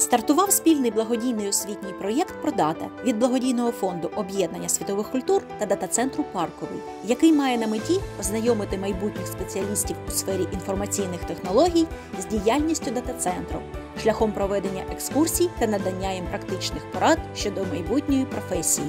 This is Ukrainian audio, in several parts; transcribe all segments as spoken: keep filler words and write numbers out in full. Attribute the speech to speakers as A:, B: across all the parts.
A: Стартував спільний благодійний освітній проєкт «Продата» від благодійного фонду об'єднання світових культур та дата-центру «Парковий», який має на меті ознайомити майбутніх спеціалістів у сфері інформаційних технологій з діяльністю дата-центру, шляхом проведення екскурсій та надання їм практичних порад щодо майбутньої професії.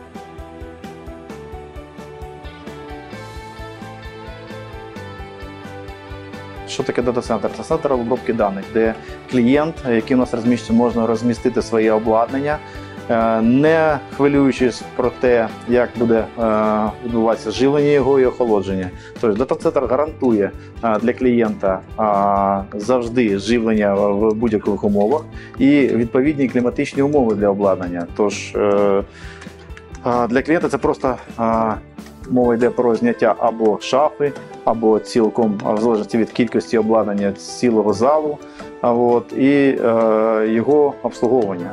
B: Що таке дата-центр? Це центр обробки даних, де клієнт, який у нас розміщений, можна розмістити своє обладнання, не хвилюючись про те, як буде відбуватися живлення його і охолодження. Тобто дата-центр гарантує для клієнта завжди живлення в будь-яких умовах і відповідні кліматичні умови для обладнання. Тож для клієнта це просто мова йде про зняття або шафи, або цілком, в залежності від кількості обладнання, цілого залу, от, і е, його обслуговування.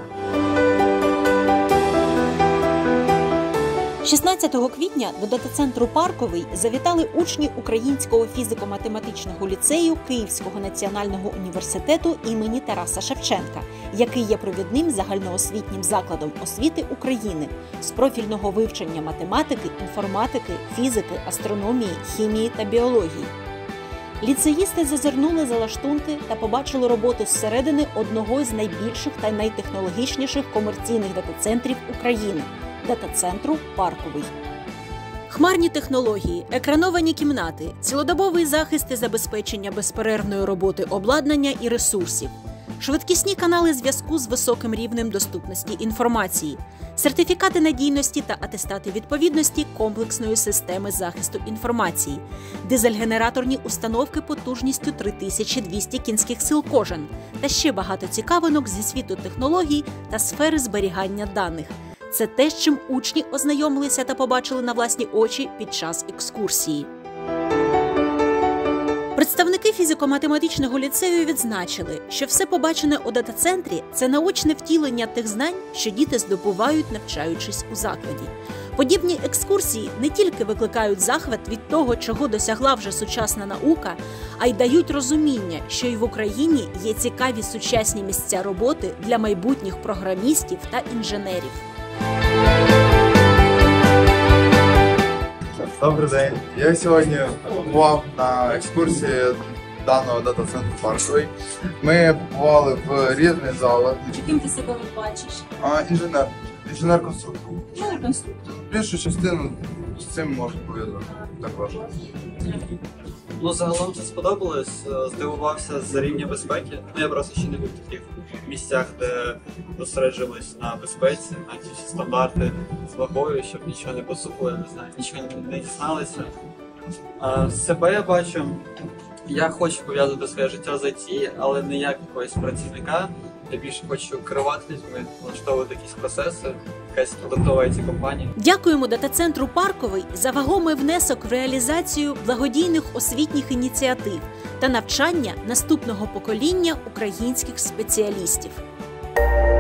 A: шістнадцятого квітня до дата-центру «Парковий» завітали учні Українського фізико-математичного ліцею Київського національного університету імені Тараса Шевченка, який є провідним загальноосвітнім закладом освіти України з профільного вивчення математики, інформатики, фізики, астрономії, хімії та біології. Ліцеїсти зазирнули за лаштунки та побачили роботу зсередини одного з найбільших та найтехнологічніших комерційних дата-центрів України – дата-центру «Парковий». Хмарні технології, екрановані кімнати, цілодобовий захист і забезпечення безперервної роботи обладнання і ресурсів, швидкісні канали зв'язку з високим рівнем доступності інформації, сертифікати надійності та атестати відповідності комплексної системи захисту інформації, дизель-генераторні установки потужністю три тисячі двісті кінських сил кожен та ще багато цікавинок зі світу технологій та сфери зберігання даних. Це те, з чим учні ознайомилися та побачили на власні очі під час екскурсії. Представники фізико-математичного ліцею відзначили, що все побачене у дата-центрі – це наочне втілення тих знань, що діти здобувають, навчаючись у закладі. Подібні екскурсії не тільки викликають захват від того, чого досягла вже сучасна наука, а й дають розуміння, що й в Україні є цікаві сучасні місця роботи для майбутніх програмістів та інженерів.
C: Добрий день. Я сьогодні побував на екскурсії даного дата-центру «Парковий». Ми побували в різних залах.
A: Яким ти себе бачиш?
C: А, інженер. Інженер-конструктор.
A: Інженер-конструктор.
C: Більшу частину з цим можна пов'язати також.
D: Ну, загалом це сподобалось, здивувався з рівня безпеки. Ну, я просто ще не був в таких місцях, де зосереджувались на безпеці, на ті всі стандарти з вагою, щоб нічого не посухло, я не знаю, нічого не дізналися. А, себе я бачу, я хочу пов'язати своє життя з ай ті, але не як якогось працівника. Я більше хочу керувати людьми, влаштовувати якісь процеси, якась продуктова ай ті-компанія.
A: Дякуємо дата-центру «Парковий» за вагомий внесок в реалізацію благодійних освітніх ініціатив та навчання наступного покоління українських спеціалістів.